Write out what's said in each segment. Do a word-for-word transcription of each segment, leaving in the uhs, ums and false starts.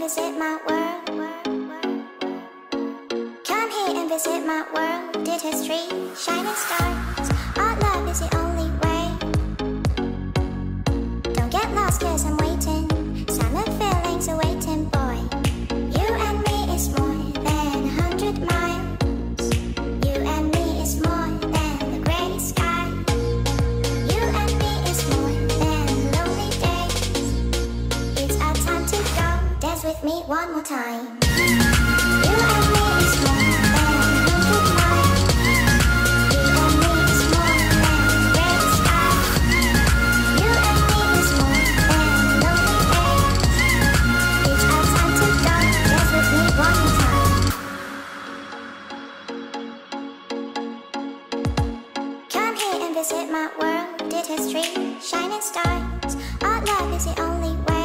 visit my world. Come here and visit my world. Did history, shining stars. Our love is the only way. Don't get lost, cause I'm waiting. Summer feelings are waiting, boy. You and me is more than a hundred miles. You and me is more than the gray sky. You and me is more than lonely days. It's our time to go. Dance with me one more time. You and me is more than a hundred miles. You and me is more than the gray sky. You and me is more than lonely days. It's our time to go. Dance with me one more time. Come here and visit my world. Did history, shining stars. Our love is the only way.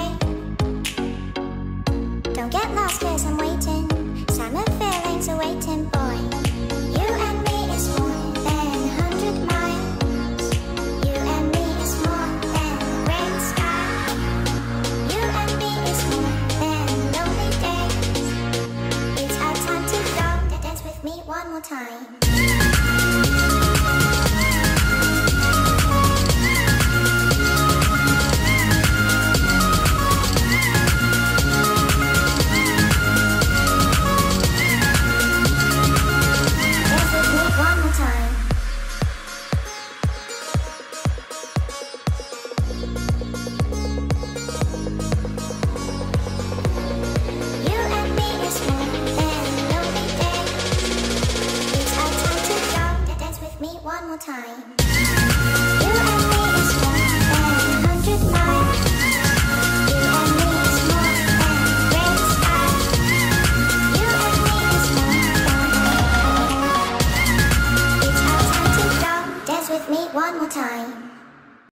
Don't get lost, cause I'm waiting. Summer feelings are waiting, boy. You and me is more than a hundred miles. You and me is more than the gray sky. You and me is more than lonely days. It's our time to go. Dance with me one more time. One more time. You and me is more than a hundred miles. You and me is more than the gray sky. You and me is more than. It's our time to go. Dance with me one more time.